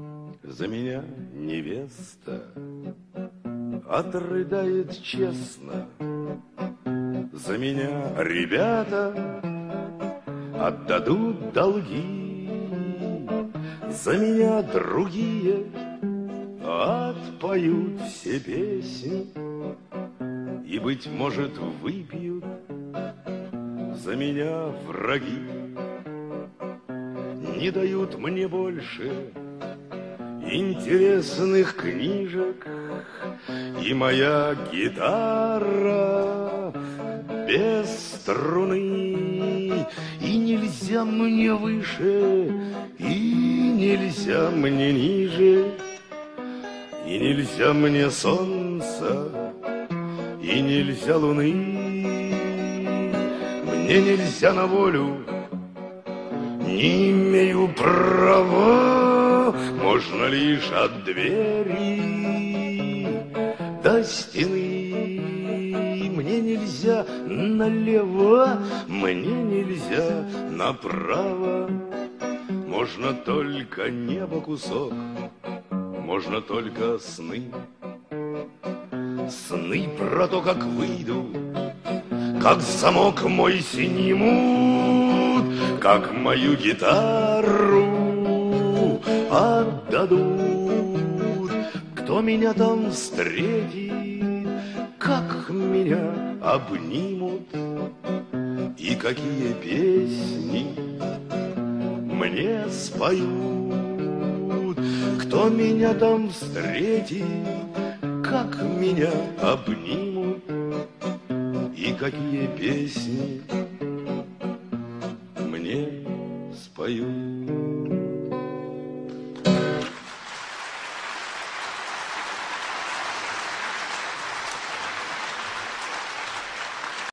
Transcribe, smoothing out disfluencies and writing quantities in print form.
За меня невеста отрыдает честно, за меня ребята отдадут долги, за меня другие отпоют все песни и, быть может, выпьют за меня враги. Не дают мне больше интересных книжек, и моя гитара без струны. И нельзя мне выше, и нельзя мне ниже, и нельзя мне солнца, и нельзя луны. Мне нельзя на волю, не имею права, можно лишь от двери до стены. Мне нельзя налево, мне нельзя направо, можно только небо кусок, можно только сны. Сны про то, как выйду, как замок мой снимут, как мою гитару отдадут. Кто меня там встретит, как меня обнимут, и какие песни мне споют. Кто меня там встретит, как меня обнимут, и какие песни мне споют.